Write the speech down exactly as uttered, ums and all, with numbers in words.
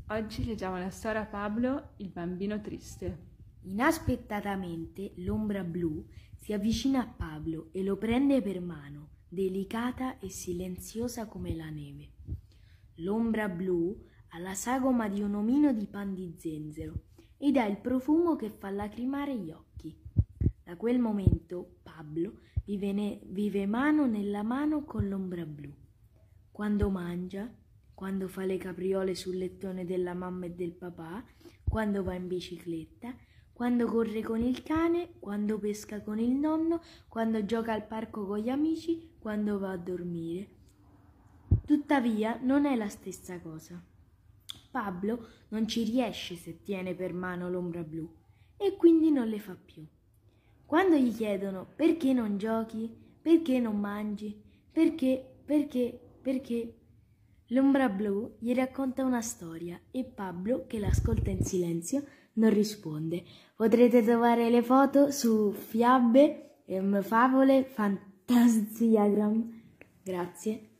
Oggi leggiamo la storia Pablo, il bambino triste. Inaspettatamente l'ombra blu si avvicina a Pablo e lo prende per mano, delicata e silenziosa come la neve. L'ombra blu ha la sagoma di un omino di pan di zenzero ed ha il profumo che fa lacrimare gli occhi. Da quel momento Pablo vive, ne- vive mano nella mano con l'ombra blu. Quando mangia, quando fa le capriole sul lettone della mamma e del papà, quando va in bicicletta, quando corre con il cane, quando pesca con il nonno, quando gioca al parco con gli amici, quando va a dormire. Tuttavia non è la stessa cosa. Pablo non ci riesce se tiene per mano l'ombra blu e quindi non le fa più. Quando gli chiedono perché non giochi, perché non mangi, perché, perché, perché, l'ombra blu gli racconta una storia e Pablo, che l'ascolta in silenzio, non risponde. Potrete trovare le foto su Fiabe e Favole Fantasiagram. Grazie.